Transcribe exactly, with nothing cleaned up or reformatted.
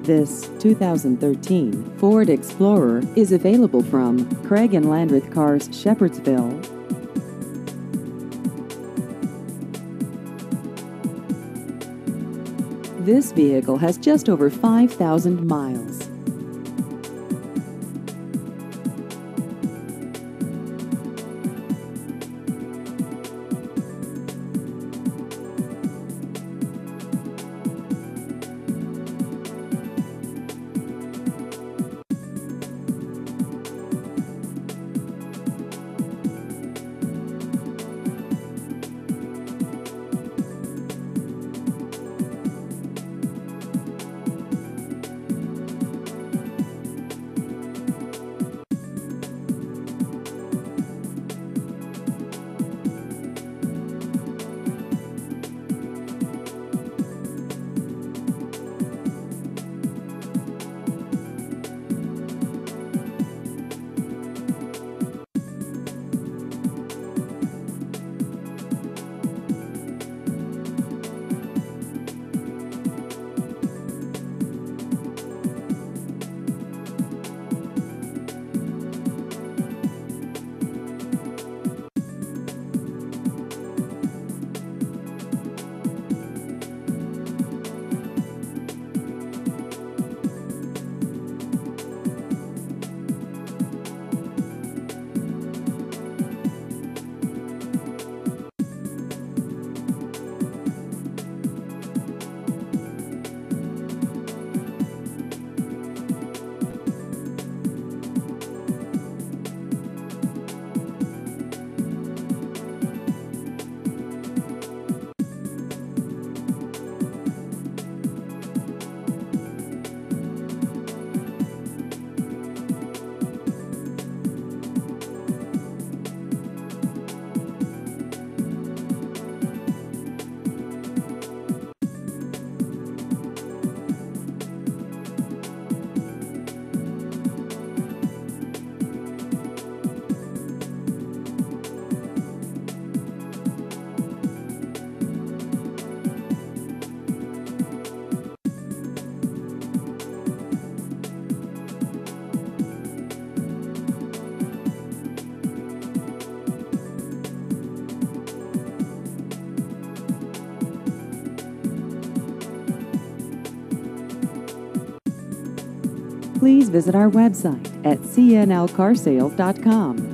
This two thousand thirteen Ford Explorer is available from Craig and Landreth Cars, Shepherdsville. This vehicle has just over five thousand miles. Please visit our website at c n l car sales dot com.